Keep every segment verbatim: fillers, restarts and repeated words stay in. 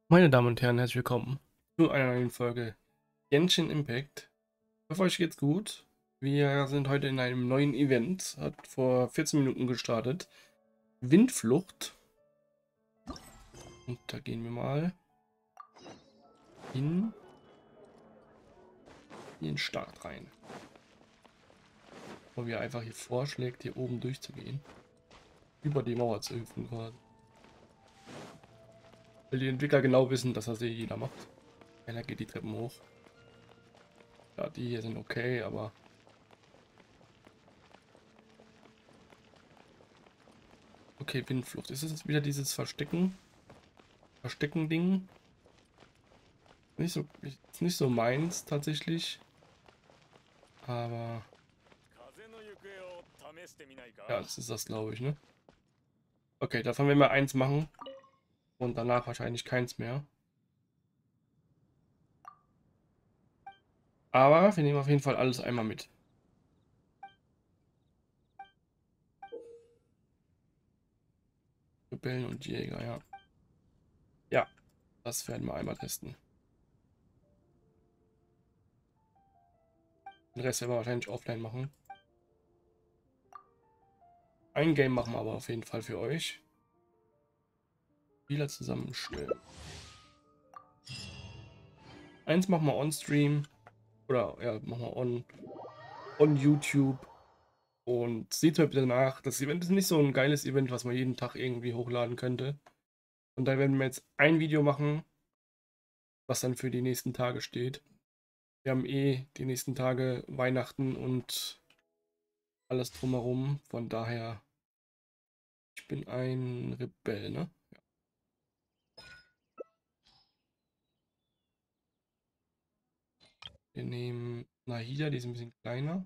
Meine Damen und Herren, herzlich willkommen zu einer neuen Folge Genshin Impact. Ich hoffe, euch geht's gut. Wir sind heute in einem neuen Event, hat vor vierzehn Minuten gestartet. Windflucht. Und da gehen wir mal in den Start rein. Wo wir einfach hier vorschlägt, hier oben durchzugehen. Über die Mauer zu hüpfen quasi. Weil die Entwickler genau wissen, dass das eh jeder macht. Einer geht die Treppen hoch. Ja, die hier sind okay, aber... Okay, Windflucht. Ist es jetzt wieder dieses Verstecken? Verstecken-Ding? Nicht so, ist nicht so meins tatsächlich. Aber ja, das ist das, glaube ich, ne? Okay, davon werden wir eins machen. Und danach wahrscheinlich keins mehr. Aber wir nehmen auf jeden Fall alles einmal mit. Rebellen und Jäger, ja. Ja, das werden wir einmal testen. Den Rest werden wir wahrscheinlich offline machen. Ein Game machen wir aber auf jeden Fall für euch. Spieler zusammenstellen. Eins machen wir on-stream. Oder ja, machen wir on, on YouTube. Und seht mir bitte nach. Das Event ist nicht so ein geiles Event, was man jeden Tag irgendwie hochladen könnte. Und da werden wir jetzt ein Video machen, was dann für die nächsten Tage steht. Wir haben eh die nächsten Tage Weihnachten und alles drumherum. Von daher, ich bin ein Rebell, ne? Ja. Wir nehmen Nahida, die ist ein bisschen kleiner.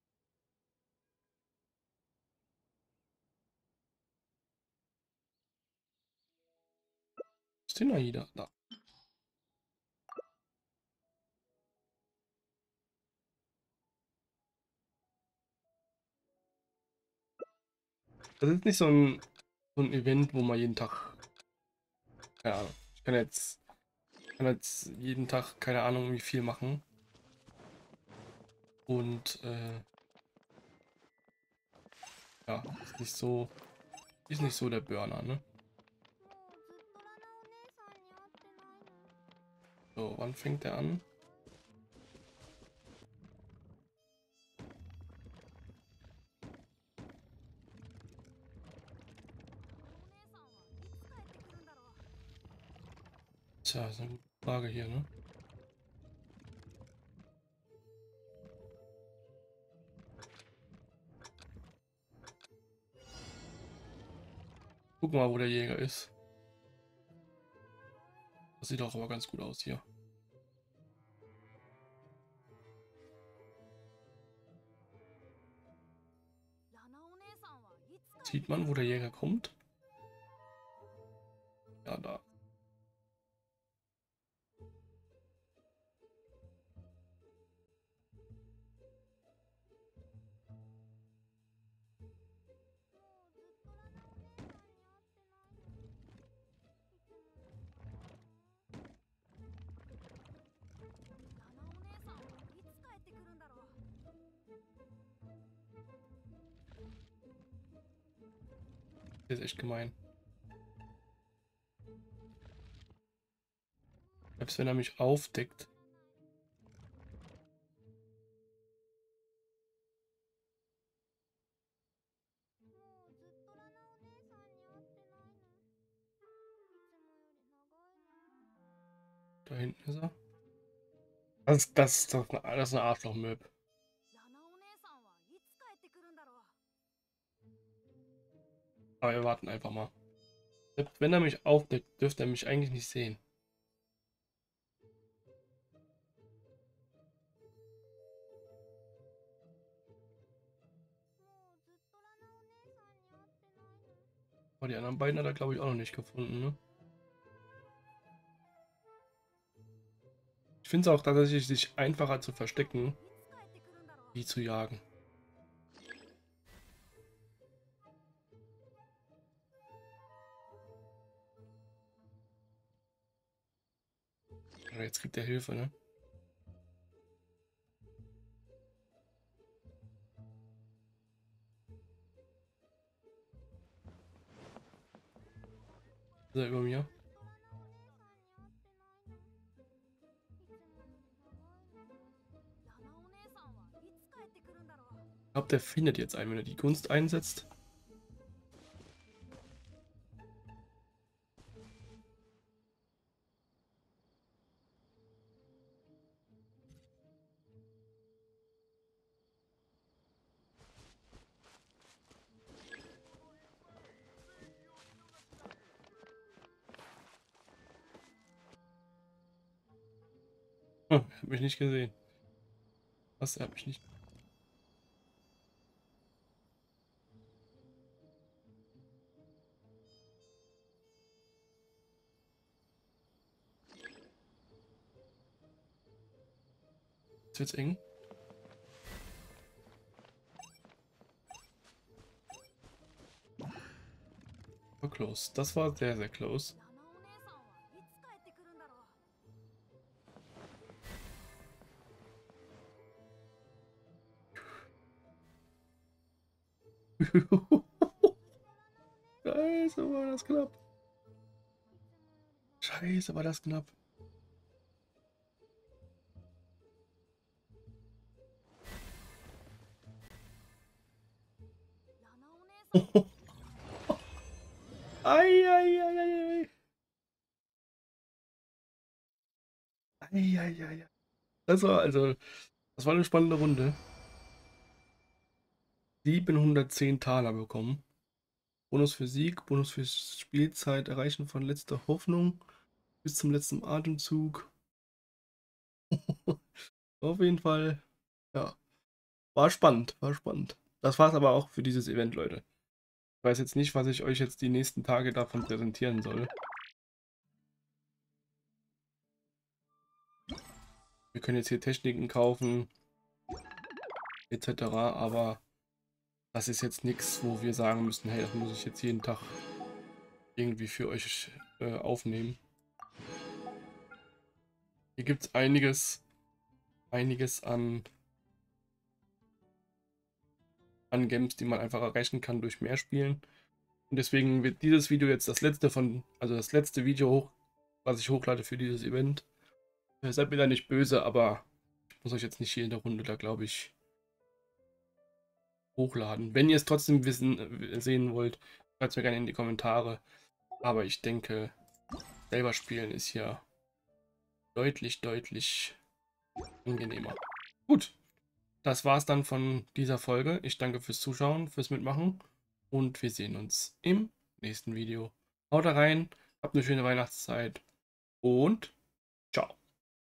Ist die Nahida? Da. Das ist nicht so ein, so ein Event, wo man jeden Tag, keine Ahnung, ich kann jetzt, kann jetzt jeden Tag, keine Ahnung, wie viel machen. Und äh, ja, ist nicht so, ist nicht so der Burner, ne? So, wann fängt der an? Tja, ist eine gute Frage hier, ne? Gucken wir mal, wo der Jäger ist. Das sieht auch aber ganz gut aus hier. Sieht man, wo der Jäger kommt? Ja, da. Der ist echt gemein. Selbst wenn er mich aufdeckt. Da hinten ist er. Das, das, ist doch eine, das ist eine Arschloch-Möb. Aber wir warten einfach mal. Selbst wenn er mich aufdeckt, dürfte er mich eigentlich nicht sehen. Aber die anderen beiden hat er, glaube ich, auch noch nicht gefunden, ne? Ich finde es auch tatsächlich sich einfacher zu verstecken, wie zu jagen. Jetzt kriegt er Hilfe, ne? Ist er über mir? Ich glaube, der findet jetzt einen, wenn er die Gunst einsetzt. Hm, hab mich nicht gesehen. Was? Er hat mich nicht. Jetzt wird's eng. War close. Das war sehr, sehr close. Scheiße, war das knapp. Scheiße, war das knapp. Ei, ei, ei, ei, ei. Ei, ei, ei. Das war also, das war eine spannende Runde. siebenhundertzehn Taler bekommen. Bonus für Sieg, Bonus für Spielzeit, Erreichen von letzter Hoffnung bis zum letzten Atemzug. Auf jeden Fall, ja, war spannend, war spannend. Das war es aber auch für dieses Event, Leute. Ich weiß jetzt nicht, was ich euch jetzt die nächsten Tage davon präsentieren soll. Wir können jetzt hier Techniken kaufen, et cetera. Aber das ist jetzt nichts, wo wir sagen müssen, hey, das muss ich jetzt jeden Tag irgendwie für euch äh, aufnehmen. Hier gibt es einiges, einiges an, an Games, die man einfach erreichen kann durch mehr Spielen. Und deswegen wird dieses Video jetzt das letzte von, also das letzte Video hoch, was ich hochlade für dieses Event. Seid mir da nicht böse, aber ich muss euch jetzt nicht hier in der Runde da, glaube ich, hochladen. Wenn ihr es trotzdem wissen, äh, sehen wollt, schreibt es mir gerne in die Kommentare. Aber ich denke, selber spielen ist hier deutlich, deutlich angenehmer. Gut, das war's dann von dieser Folge. Ich danke fürs Zuschauen, fürs Mitmachen und wir sehen uns im nächsten Video. Haut rein, habt eine schöne Weihnachtszeit und ciao.